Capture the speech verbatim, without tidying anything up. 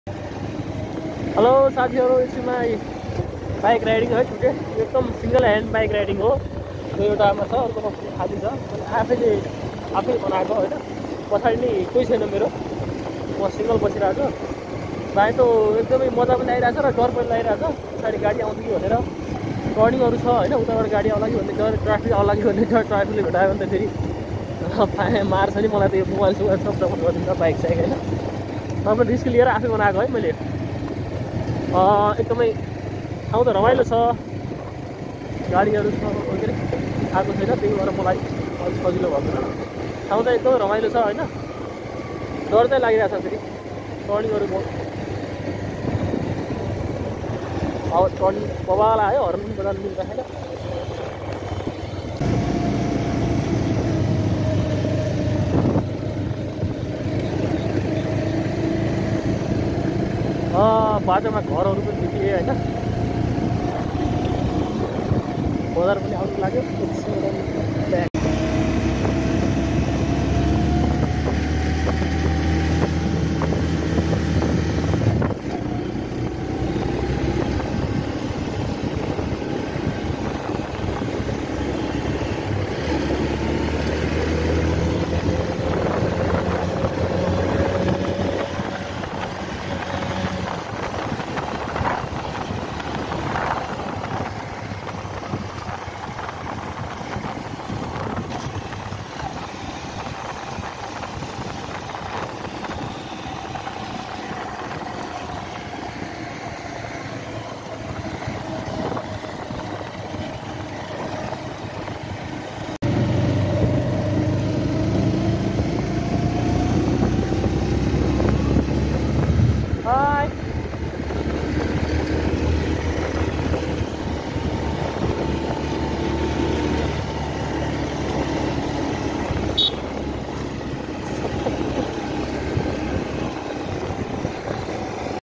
Hello साथीहरू, यसमा bike riding है छुट्यो। एकदम सिंगल ह्यान्ड बाइक राइडिङ हो। यो एउटामा छ, अर्कोमा पनि खाली छ। मैले आफैले आफै बनाएको होइन। पछाडि नै कोही छैन मेरो, म सिङ्गल बसिरहेको छु। भाइ त एकदमै मजा पनि आइरहेछ र डर पनि लागिरहेछ, पछाडि गाडी आउँछ कि भनेर। टर्निङहरू छ होइन, उताबाट गाडी आउला कि भन्ने डर, ट्राफिक आउला कि भन्ने डर। ट्राफिकले भेटायो भने त फेरि मार्छ नि मलाई त। यो मोबाइल सुबाइल सब जफत गरिदिन्छ बाइक साइक होइन। तर पनि रिस्क लिएर आफै बनाएको है मैले। एकदमै ठाउँ त रमाइलो छ, गाडीहरू छ वगेरे आएको छैन, त्यही भएर मलाई अलिक सजिलो भएको छैन। ठाउँ त एकदमै रमाइलो छ होइन। डर चाहिँ लागिरहेछ फेरि टर्निङहरू बहुत। अब टर्निङ बबाल आयो, हर्न पनि बजाउनु मिल्दैन छैन। बाटोमा घरहरू पनि देखिए होइन। बजार पनि आउनु लाग्यो।